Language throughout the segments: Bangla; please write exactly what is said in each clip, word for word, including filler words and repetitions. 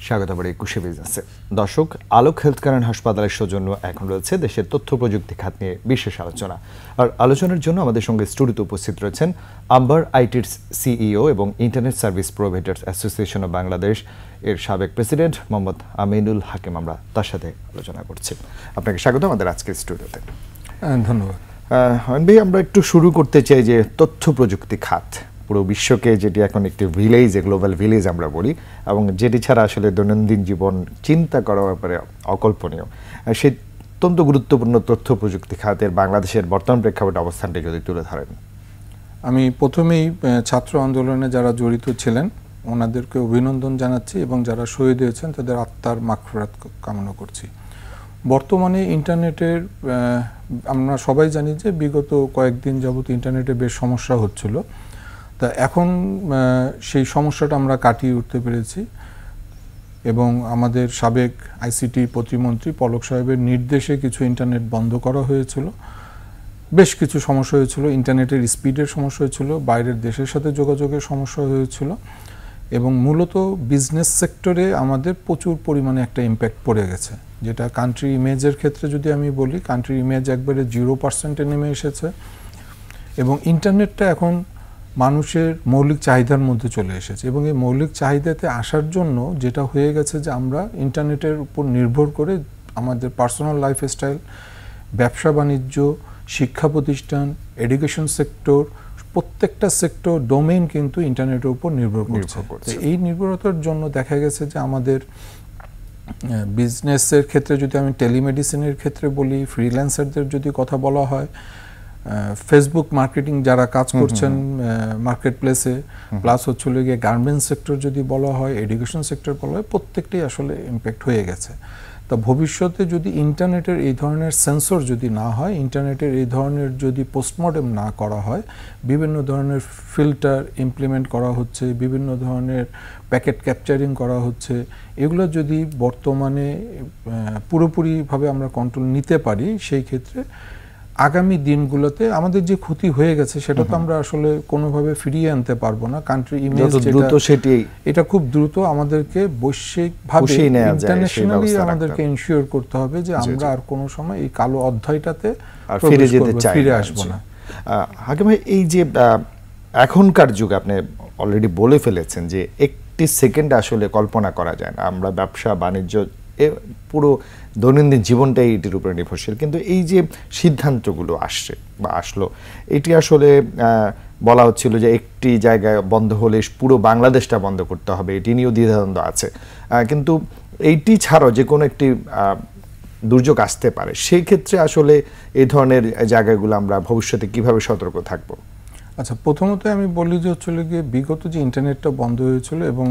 স্বাগত আবার একুশে বিজনেসে। দর্শক, আলোক হেলথ কেয়ার হাসপাতালের সৌজন্য এখন রয়েছে দেশের তথ্য প্রযুক্তি খাত নিয়ে বিশেষ আলোচনা। আর আলোচনার জন্য আমাদের সঙ্গে স্টুডিওতে উপস্থিত রয়েছেন আম্বার আইটির সিইও এবং internet service providers association of Bangladesh এর সাবেক প্রেসিডেন্ট মোহাম্মদ আমিনুল হাকিম। আমরা তার সাথে আলোচনা করছি। আপনাকে স্বাগত আমাদের আজকের স্টুডিওতে। ধন্যবাদ। অয়ন ভাই, আমরা একটু শুরু করতে চাই যে তথ্য প্রযুক্তি খাত পুরো বিশ্বকে যেটি এখন একটি ভিলেজ, গ্লোবাল ভিলেজ আমরা বলি, এবং যেটি ছাড়া আসলে দৈনন্দিন জীবন চিন্তা করার ব্যাপারে অকল্পনীয়, সেই অত্যন্ত গুরুত্বপূর্ণ তথ্য প্রযুক্তি খাতের বাংলাদেশের বর্তমান প্রেক্ষাপট অবস্থানটি যদি তুলে ধরেন। আমি প্রথমেই ছাত্র আন্দোলনে যারা জড়িত ছিলেন ওনাদেরকে অভিনন্দন জানাচ্ছি এবং যারা শহীদ হয়েছেন তাদের আত্মার মাগফিরাত কামনা করছি। বর্তমানে ইন্টারনেটের আমরা সবাই জানি যে বিগত কয়েকদিন যাবত ইন্টারনেটে বেশ সমস্যা হচ্ছিল, তা এখন সেই সমস্যাটা আমরা কাটিয়ে উঠতে পেরেছি এবং আমাদের সাবেক আইসিটি প্রতিমন্ত্রী পলক সাহেবের নির্দেশে কিছু ইন্টারনেট বন্ধ করা হয়েছিল। বেশ কিছু সমস্যা হয়েছিল, ইন্টারনেটের স্পিডের সমস্যা হয়েছিল, বাইরের দেশের সাথে যোগাযোগের সমস্যা হয়েছিল এবং মূলত বিজনেস সেক্টরে আমাদের প্রচুর পরিমাণে একটা ইম্প্যাক্ট পড়ে গেছে। যেটা কান্ট্রি ইমেজের ক্ষেত্রে যদি আমি বলি, কান্ট্রি ইমেজ একবারে জিরো পার্সেন্টে নেমে এসেছে এবং ইন্টারনেটটা এখন মানুষের মৌলিক চাহিদার মধ্যে চলে এসেছে এবং এই মৌলিক চাহিদাতে আসার জন্য যেটা হয়ে গেছে যে আমরা ইন্টারনেটের উপর নির্ভর করে আমাদের পার্সোনাল লাইফস্টাইল, ব্যবসা বাণিজ্য, শিক্ষা প্রতিষ্ঠান, এডুকেশন সেক্টর, প্রত্যেকটা সেক্টর ডোমেইন কিন্তু ইন্টারনেটের উপর নির্ভর করছে। এই নির্ভরতার জন্য দেখা গেছে যে আমাদের বিজনেসের ক্ষেত্রে যদি আমি টেলিমেডিসিনের ক্ষেত্রে বলি, ফ্রিল্যান্সারদের যদি কথা বলা হয়, ফেসবুক মার্কেটিং যারা কাজ করছেন মার্কেট প্লেসে, প্লাস হচ্ছিল গিয়ে গার্মেন্টস সেক্টর যদি বলা হয়, এডুকেশন সেক্টর বলা হয়, প্রত্যেকটাই আসলে ইম্প্যাক্ট হয়ে গেছে। তা ভবিষ্যতে যদি ইন্টারনেটের এই ধরনের সেন্সর যদি না হয়, ইন্টারনেটের এই ধরনের যদি পোস্টমর্টেম না করা হয়, বিভিন্ন ধরনের ফিল্টার ইমপ্লিমেন্ট করা হচ্ছে, বিভিন্ন ধরনের প্যাকেট ক্যাপচারিং করা হচ্ছে, এগুলো যদি বর্তমানে পুরোপুরিভাবে আমরা কন্ট্রোল নিতে পারি, সেই ক্ষেত্রে আগামী দিনগুলোতে আমাদের যে ক্ষতি হয়ে গেছে সেটা তো আমরা আসলে কোনোভাবে ফিরিয়ে আনতে পারবো না। কান্ট্রি ইমেজ যেটা, এটা খুব দ্রুত আমাদেরকে বৈশ্বিকভাবে ইন্টারন্যাশনালি আমাদেরকে ইনশিওর করতে হবে যে আমরা আর কোনো সময় এই কালো অধ্যায়টাতে ফিরে যেতে চাই, ফিরে আসবো না। হাকিম ভাই, এই যে এখনকার যুগে আপনি অলরেডি বলে ফেলেছেন যে একটি সেকেন্ড আসলে কল্পনা করা যায় না, আমরা ব্যবসা বাণিজ্য পুরো দৈনন্দিন জীবনটাই এটির উপরে নির্ভরশীল, কিন্তু এই যে সিদ্ধান্তগুলো আসছে বা আসলো, এটি আসলে বলা হচ্ছিল যে একটি জায়গায় বন্ধ হলে পুরো বাংলাদেশটা বন্ধ করতে হবে, এটি নিয়েও দ্বিধাদ্বন্দ্ব আছে, কিন্তু এইটি ছাড়াও যে কোনো একটি দুর্যোগ আসতে পারে, সেই ক্ষেত্রে আসলে এই ধরনের জায়গাগুলো আমরা ভবিষ্যতে কিভাবে সতর্ক থাকবো? আচ্ছা, প্রথমত আমি বলি যে হচ্ছিল গিয়ে বিগত যে ইন্টারনেটটা বন্ধ হয়েছিল এবং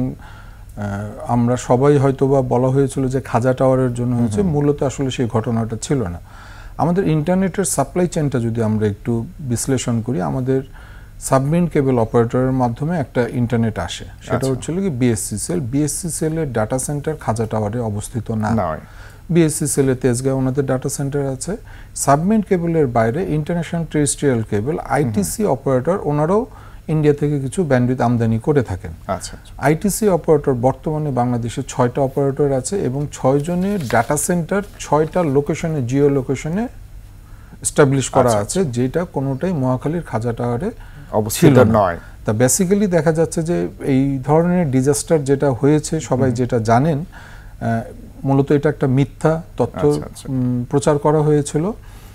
আমরা সবাই হয়তো বা বলা হয়েছিল যে খাজা টাওয়ারের জন্য হয়েছে, মূলত আসলে সেই ঘটনাটা ছিল না। আমাদের ইন্টারনেটের সাপ্লাই চেনটা যদি আমরা একটু বিশ্লেষণ করি, আমাদের সাবমেরিন কেবল অপারেটরের মাধ্যমে একটা ইন্টারনেট আসে, সেটা হচ্ছিল কি বিএসসিসিএল। বিএসসিসিএল এর ডাটা সেন্টার খাজা টাওয়ারে অবস্থিত না, বিএসসিসিএল এর তেজগাঁও ওনাদের ডাটা সেন্টার আছে। সাবমেরিন কেবলের বাইরে international terrestrial cable ITC operator ওনারাও ইন্ডিয়া থেকে কিছু ব্যান্ডউইথ আমদানি করে থাকেন। আইটিসি অপারেটর বর্তমানে বাংলাদেশে ছয়টা অপারেটর আছে এবং ছয় জনের ডাটা সেন্টার ছয়টা লোকেশনে, জিও লোকেশনে এস্টাবলিশ করা আছে, যেটা কোনোটাই মহাখালীর খাজা টাওয়ারে অবস্থিত নয়। তা বেসিক্যালি দেখা যাচ্ছে যে এই ধরনের ডিজাস্টার যেটা হয়েছে সবাই যেটা জানেন, মূলত এটা একটা মিথ্যা তথ্য প্রচার করা হয়েছিল।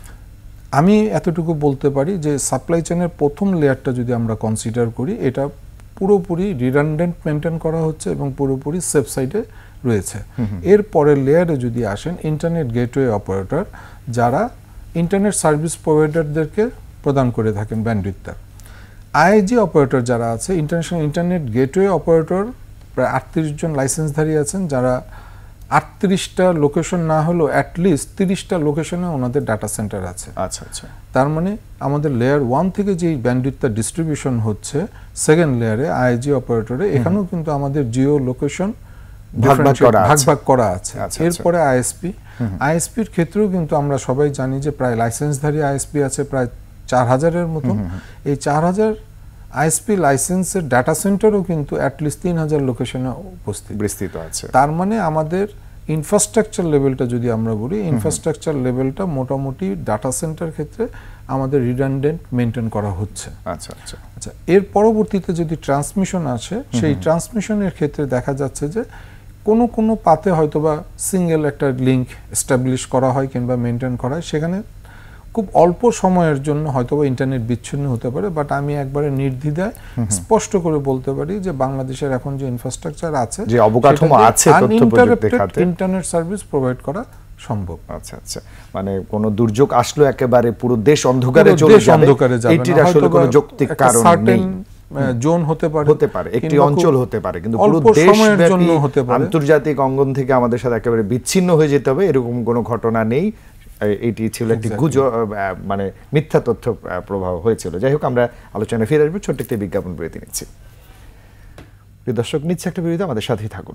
আমি এতটুকু বলতে পারি যে সাপ্লাই চেনের প্রথম লেয়ারটা যদি আমরা কনসিডার করি, এটা পুরোপুরি রিডান্ডেন্ট মেনটেন করা হচ্ছে এবং পুরোপুরি সেফ সাইডে রয়েছে। এর পরের লেয়ারে যদি আসেন ইন্টারনেট গেটওয়ে অপারেটর, যারা ইন্টারনেট সার্ভিস প্রোভাইডারদেরকে প্রদান করে থাকেন ব্যান্ডউইথটা। আইআইজি অপারেটর যারা আছে, ইন্টারন্যাশনাল ইন্টারনেট গেটওয়ে অপারেটর প্রায় আটত্রিশ জন লাইসেন্সধারী আছেন, যারা আটত্রিশটা লোকেশন না হলেও অ্যাটলিস্ট তিরিশটা লোকেশনে ওনাদের ডাটা সেন্টার আছে। আচ্ছা আচ্ছা তার মানে আমাদের লেয়ার ওয়ান থেকে যেই ব্যান্ডউইথটা ডিস্ট্রিবিউশন হচ্ছে সেকেন্ড লেয়ারে আইজি অপারেটরে, এখানেও কিন্তু আমাদের জিও লোকেশন ভাগ ভাগ করা আছে। এরপরে আইএসপি, আইএসপির ক্ষেত্রেও কিন্তু আমরা সবাই জানি যে প্রায় লাইসেন্সধারী আইএসপি আছে প্রায় চার হাজারের মতো। এই চার হাজার আইএসপি লাইসেন্সের ডাটা সেন্টারও কিন্তু অ্যাটলিস্ট তিন হাজার লোকেশনে উপস্থিত বিস্তৃত আছে। তার মানে আমাদের ইনফ্রাস্ট্রাকচার লেভেলটা যদি আমরা বলি, ইনফ্রাস্ট্রাকচার লেভেলটা মোটামুটি ডাটা সেন্টার ক্ষেত্রে আমাদের রিডান্ডেন্ট মেনটেন করা হচ্ছে। আচ্ছা আচ্ছা আচ্ছা, এর পরবর্তীতে যদি ট্রান্সমিশন আসে, সেই ট্রান্সমিশনের ক্ষেত্রে দেখা যাচ্ছে যে কোনো কোনো পাতে হয়তোবা সিঙ্গেল একটা লিঙ্ক এস্টাবলিশ করা হয় কিংবা মেনটেন করা হয়, সেখানে খুব অল্প সময়ের জন্য হয়তোবা ইন্টারনেট বিচ্ছিন্ন হতে পারে, বাট আমি একবারে নির্দ্বিধায় স্পষ্ট করে বলতে পারি যে বাংলাদেশের এখন যে ইনফ্রাস্ট্রাকচার আছে, যে অবকাঠামো আছে তথ্য প্রযুক্তি খাতে, ইন্টারনেট সার্ভিস প্রোভাইড করা সম্ভব। আচ্ছা আচ্ছা, মানে কোন দুর্যোগ আসলো একেবারে পুরো দেশ অন্ধকারে চলে যাবে, এটির আসলে কোনো যৌক্তিক কারণ নেই। জোন হতে পারে, হতে পারে একটি অঞ্চল হতে পারে, কিন্তু পুরো দেশব্যাপী আন্তর্জাতিক অঙ্গন থেকে আমাদের সাথে একেবারে বিচ্ছিন্ন হয়ে যেতে হবে এরকম কোনো ঘটনা নেই। এটি ছিল একটি গুজব, মানে মিথ্যা তথ্য প্রবাহ হয়েছিল। যাই হোক, আমরা আলোচনায় ফিরে আসবো, ছোট্ট একটি বিজ্ঞাপন বিরতি নিচ্ছি। প্রিয় দর্শক, নিচ্ছে একটা বিরতি, আমাদের সাথেই থাকুন।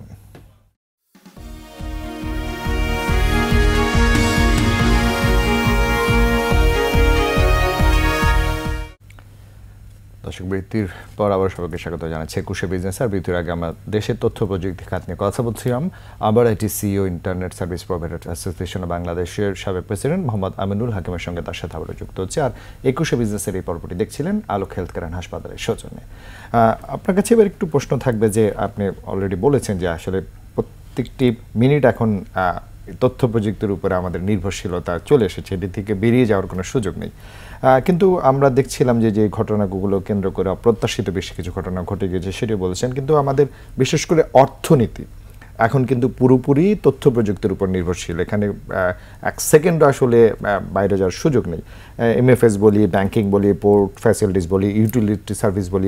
দর্শক, বিরতির পর আবার সবাইকে স্বাগত জানাচ্ছি একুশে বিজনেস। আর বিরতির আগে আমরা দেশের তথ্য প্রযুক্তি খাত নিয়ে কথা বলছিলাম। আবার এটি CEO internet service provider association বাংলাদেশের সাবেক প্রেসিডেন্ট মোহাম্মদ আমিনুল হাকিমের সঙ্গে তার সাথে আবার যুক্ত হচ্ছে। আর একুশে বিজনেসের এই পর্বটি দেখছিলেন আলোক হেলথ কেয়ার অ্যান্ড হাসপাতালের সৌজন্যে। আপনার কাছে এবার একটু প্রশ্ন থাকবে যে আপনি অলরেডি বলেছেন যে আসলে প্রত্যেকটি মিনিট এখন তথ্য প্রযুক্তির উপরে আমাদের নির্ভরশীলতা চলে এসেছে, এটি থেকে বেরিয়ে যাওয়ার কোনো সুযোগ নেই। কিন্তু আমরা দেখছিলাম যে যে ঘটনাগুলো কেন্দ্র করে অপ্রত্যাশিত বেশ কিছু ঘটনা ঘটে গিয়েছে, সেটি বলেছেন। কিন্তু আমাদের বিশেষ করে অর্থনীতি এখন কিন্তু পুরোপুরি তথ্য প্রযুক্তির উপর নির্ভরশীল। এখানে এক সেকেন্ডও আসলে বাইরে যাওয়ার সুযোগ নেই। এমএফএস বলি, ব্যাংকিং বলি, পোর্ট ফ্যাসিলিটিস বলি, ইউটিলিটি সার্ভিস বলি,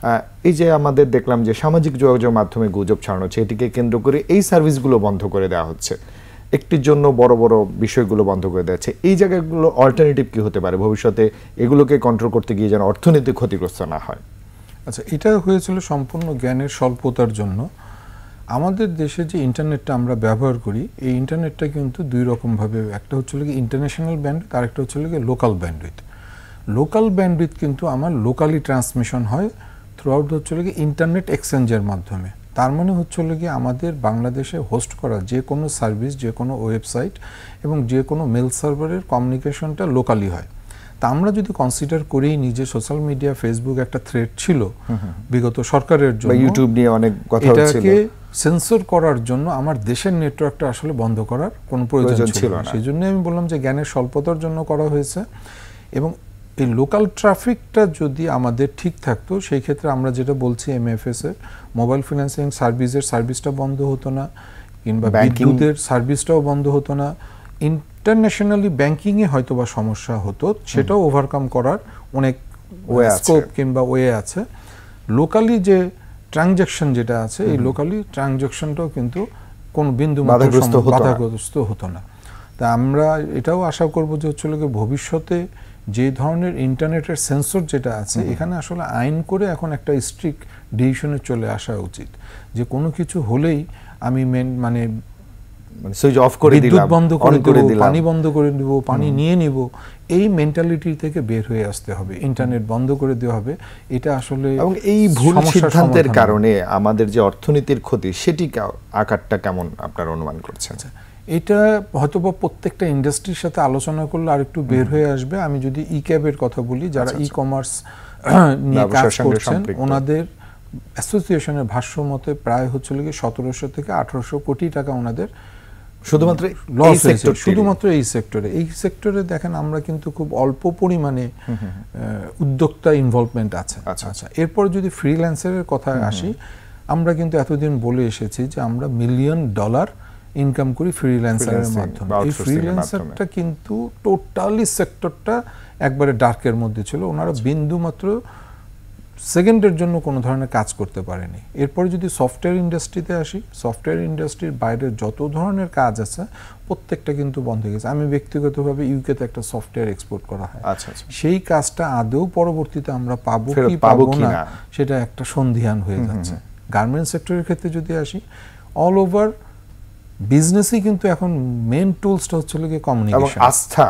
এই যে আমাদের দেখলাম যে সামাজিক যোগাযোগ মাধ্যমে গুজব ছড়ানো হচ্ছে, এটিকে কেন্দ্র করে এই সার্ভিসগুলো বন্ধ করে দেওয়া হচ্ছে, একটির জন্য বড় বড় বিষয়গুলো বন্ধ করে দেওয়া হচ্ছে। এই জায়গাগুলো অল্টারনেটিভ কি হতে পারে ভবিষ্যতে এগুলোকে কন্ট্রোল করতে গিয়ে যেন অর্থনীতি ক্ষতিগ্রস্ত না হয়? আচ্ছা, এটা হয়েছিল সম্পূর্ণ জ্ঞানের স্বল্পতার জন্য। আমাদের দেশে যে ইন্টারনেটটা আমরা ব্যবহার করি, এই ইন্টারনেটটা কিন্তু দুই রকমভাবে, একটা হচ্ছে কি ইন্টারন্যাশনাল ব্যান্ড, আর একটা হচ্ছে কি লোকাল ব্যান্ডউইথ। লোকাল ব্যান্ডউইথ কিন্তু আমার লোকালি ট্রান্সমিশন হয় থ্রু আউট হচ্ছে কি ইন্টারনেট এক্সচেঞ্জের মাধ্যমে। তার মানে হচ্ছে কি আমাদের বাংলাদেশে হোস্ট করা যে কোনো সার্ভিস, যে কোনো ওয়েবসাইট এবং যে কোনো মেল সার্ভারের কমিউনিকেশনটা লোকালি হয়। তা আমরা যদি কনসিডার করি নিজে সোশ্যাল মিডিয়া, ফেসবুক একটা থ্রেট ছিল বিগত সরকারের জন্য, ইউটিউব নিয়ে অনেক কথা হচ্ছিল, এটাকে সেন্সর করার জন্য আমার দেশের নেটওয়ার্কটা আসলে বন্ধ করার কোনো প্রয়োজন ছিল না। সেই জন্য আমি বললাম যে জ্ঞানের স্বল্পতার জন্য করা হয়েছে। এবং এই লোকাল ট্রাফিকটা যদি আমাদের ঠিক থাকতো, সেই ক্ষেত্রে আমরা যেটা বলছি এমএফএস এর মোবাইল ফিন্যান্সিং সার্ভিসের সার্ভিসটা বন্ধ হতো না, কিংবা বিদ্যুতের সার্ভিসটাও বন্ধ হতো না। ইন্টারন্যাশনালি ব্যাংকিংয়ে হয়তো বা সমস্যা হতো, সেটাও ওভারকাম করার অনেক স্কোপ কিংবা ওয়ে আছে। লোকালি যে ট্রানজ্যাকশন যেটা আছে, এই লোকালি ট্রানজ্যাকশনটাও কিন্তু কোন বিন্দু বাধাগ্রস্ত হতো না। তা আমরা এটাও আশা করবো যে হচ্ছে ভবিষ্যতে যে ধরনের ইন্টারনেটের সেন্সর যেটা আছে, এখানে আসলে আইন করে এখন একটা স্ট্রিক্ট ডিসিশনে চলে আসা উচিত যে কোনো কিছু হলেই আমি মেন মানে সুইচ অফ করে দিলাম, বিদ্যুৎ বন্ধ করে দেব, পানি বন্ধ করে দেব, পানি নিয়ে নিব, এই মেন্টালিটি থেকে বের হয়ে আসতে হবে। ইন্টারনেট বন্ধ করে দেওয়া হবে, এটা আসলে এবং এই ভুল সিদ্ধান্তের কারণে আমাদের যে অর্থনীতির ক্ষতি, সেটি আকারটা কেমন আপনার অনুমান করছেন? এটা হয়তোবা প্রত্যেকটা ইন্ডাস্ট্রির সাথে আলোচনা করলে আর একটু বের হয়ে আসবে। আমি যদি ই ক্যাবের কথা বলি, যারা ই কমার্স নিয়ে কাজ করছেন, ওনাদের অ্যাসোসিয়েশনের ভাষ্য মতে প্রায় হচ্ছে কি সতেরোশো থেকে আঠারোশো কোটি টাকা ওনাদের শুধুমাত্র লস হয়েছে, শুধুমাত্র এই সেক্টরে। এই সেক্টরে দেখেন আমরা কিন্তু খুব অল্প পরিমাণে উদ্যোক্তা ইনভলভমেন্ট আছে। আচ্ছা, এরপর যদি ফ্রিল্যান্সারের কথায় আসি, আমরা কিন্তু এতদিন বলে এসেছি যে আমরা মিলিয়ন ডলার ইনকাম করি ফ্রিল্যান্সারের মাধ্যমে। এই ফ্রিল্যান্সারটা কিন্তু টোটালি সেক্টরটা একবারে ডার্কের মধ্যে ছিল, ওনারা বিন্দু মাত্র সেকেন্ডের জন্য কোনো ধরনের কাজ করতে পারেনি। এরপরে যদি সফটওয়্যার ইন্ডাস্ট্রিতে আসি, সফটওয়্যার ইন্ডাস্ট্রির বাইরে যত ধরনের কাজ আছে প্রত্যেকটা কিন্তু বন্ধ হয়ে গেছে। আমি ব্যক্তিগতভাবে ইউকেতে একটা সফটওয়্যার এক্সপোর্ট করা হয়, সেই কাজটা আদৌ পরবর্তীতে আমরা পাবো কি পাবো না সেটা একটা সন্ধিহান হয়ে যাচ্ছে। গার্মেন্টস সেক্টরের ক্ষেত্রে যদি আসি, অল ওভার বিজনেসই কিন্তু এখন মেন টুলসটা হচ্ছে কি কমিউনিকেশন, আস্থা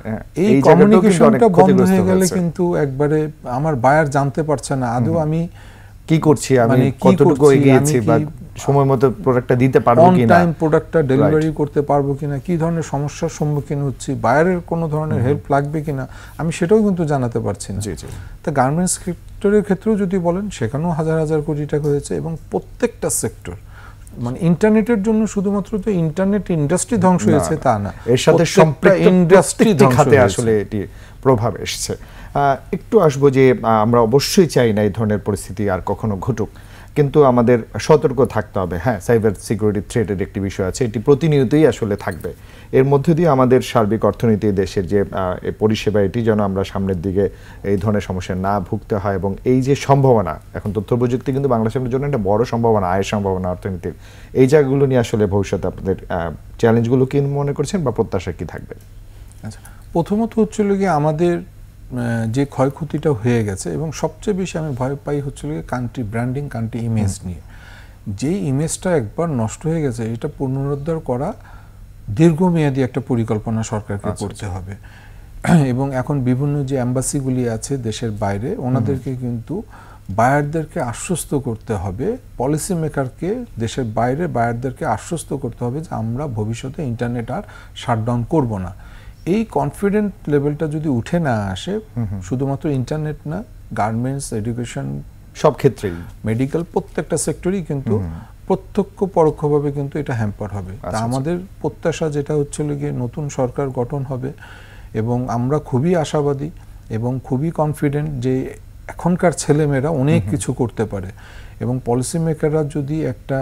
এই কমিউনিকেশনটা বন্ধ হয়ে গেলে কিন্তু একবারে আমার বায়ার জানতে পারছে না আদৌ আমি কি করছি, আমি কতটুকু এগিয়েছি বা সময় মতো প্রোডাক্টটা দিতে পারবো কিনা, অন টাইম প্রোডাক্টটা ডেলিভারি করতে পারবো কিনা, কি ধরনের সমস্যার সম্মুখীন হচ্ছি, বায়ারের কোনো ধরনের হেল্প লাগবে কিনা, আমি সেটাও কিন্তু জানাতে পারছি না। জি জি। তা গার্মেন্টস সেক্টরের ক্ষেত্রেও যদি বলেন সেখানেও হাজার হাজার কোটি টাকা হয়েছে এবং প্রত্যেকটা সেক্টর মানে ইন্টারনেটের জন্য শুধুমাত্র তো ইন্টারনেট ইন্ডাস্ট্রি ধ্বংস হয়েছে তা না, এর সাথে সম্পৃক্ত ইন্ডাস্ট্রি খাতে আসলে এটি প্রভাব এসেছে। একটু আসবো যে আমরা অবশ্যই চাই না এই ধরনের পরিস্থিতি আর কখনো ঘটুক, কিন্তু আমাদের সতর্ক থাকতে হবে। হ্যাঁ, সাইবার সিকিউরিটি থ্রেটের একটি বিষয় আছে, এটি প্রতিনিয়তই আসলে থাকবে। এর মধ্যে দিয়ে আমাদের সার্বিক অর্থনীতি, দেশের যে পরিষেবা, এটি যেন আমরা সামনের দিকে এই ধরনের সমস্যা না ভুগতে হয়। এবং এই যে সম্ভাবনা, এখন তথ্য প্রযুক্তি কিন্তু বাংলাদেশের জন্য একটা বড় সম্ভাবনা, আয়ের সম্ভাবনা অর্থনীতির, এই জায়গাগুলো নিয়ে আসলে ভবিষ্যতে আপনাদের চ্যালেঞ্জগুলো কি মনে করছেন বা প্রত্যাশা কি থাকবে? আচ্ছা, প্রথমত হচ্ছিল কি আমাদের যে ক্ষয়ক্ষতিটা হয়ে গেছে এবং সবচেয়ে বেশি আমি ভয় পাই হচ্ছিল কান্ট্রি ব্র্যান্ডিং, কান্ট্রি ইমেজ নিয়ে। যেই ইমেজটা একবার নষ্ট হয়ে গেছে এটা পুনরুদ্ধার করা দীর্ঘমেয়াদী একটা পরিকল্পনা সরকারকে করতে হবে। এবং এখন বিভিন্ন যে অ্যাম্বাসিগুলি আছে দেশের বাইরে, ওনাদেরকে কিন্তু বায়ারদেরকে আশ্বস্ত করতে হবে, পলিসি মেকারকে দেশের বাইরে বায়ারদেরকে আশ্বস্ত করতে হবে যে আমরা ভবিষ্যতে ইন্টারনেট আর শাটডাউন করব না। এই কনফিডেন্ট লেভেলটা যদি উঠে না আসে, শুধুমাত্র ইন্টারনেট না, গার্মেন্টস, এডুকেশন, সব ক্ষেত্রেই, মেডিকেল, প্রত্যেকটা সেক্টরই কিন্তু প্রত্যক্ষ পরোক্ষভাবে কিন্তু এটা হ্যাম্পার হবে। তা আমাদের প্রত্যাশা যেটা হচ্ছিল গিয়ে নতুন সরকার গঠন হবে এবং আমরা খুবই আশাবাদী এবং খুবই কনফিডেন্ট যে এখনকার ছেলেমেয়েরা অনেক কিছু করতে পারে এবং পলিসি মেকাররা যদি একটা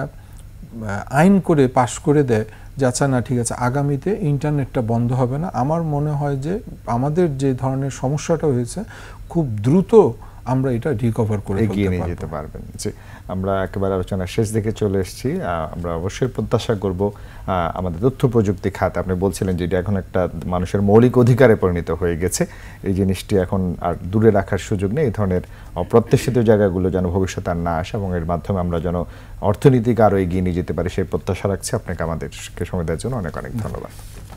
আইন করে পাশ করে দেয় যে আচ্ছা না ঠিক আছে আগামীতে ইন্টারনেটটা বন্ধ হবে না, আমার মনে হয় যে আমাদের যে ধরনের সমস্যাটা হয়েছে খুব দ্রুত আমরা এটা রিকভার করে এগিয়ে নিয়ে যেতে পারবেন। জি, আমরা একেবারে আলোচনার শেষ দিকে চলে এসেছি। আমরা অবশ্যই প্রত্যাশা করব আমাদের তথ্য প্রযুক্তি খাত, আপনি বলছিলেন যে এটা এখন একটা মানুষের মৌলিক অধিকারে পরিণত হয়ে গেছে, এই জিনিসটি এখন আর দূরে রাখার সুযোগ নেই। এই ধরনের অপ্রত্যাশিত জায়গাগুলো যেন ভবিষ্যতে আর না আসে এবং এর মাধ্যমে আমরা যেন অর্থনীতিকে আরও এগিয়ে নিয়ে যেতে পারি সেই প্রত্যাশা রাখছি। আপনাকে আমাদেরকে সময় দেওয়ার জন্য অনেক অনেক ধন্যবাদ।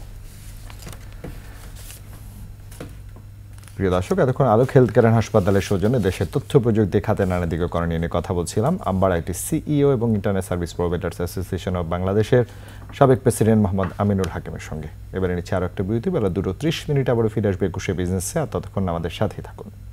প্রিয় দর্শক, এতক্ষণ আলোক হেলথ কেয়ার হাসপাতালের সৌজন্যে দেশের তথ্য প্রযুক্তি খাতে নানা দিকে করণীয় নিয়ে কথা বলছিলাম আম্বার আইটি সিইও এবং internet service providers association of বাংলাদেশের সাবেক প্রেসিডেন্ট মোহাম্মদ আমিনুল হাকিমের সঙ্গে। এবারে নিচ্ছে আরও একটা বিরতি, বেলা দুটো ত্রিশ মিনিট আবারও ফিরে আসবে একুশে বিজনেসে, আর ততক্ষণ আমাদের সাথেই থাকুন।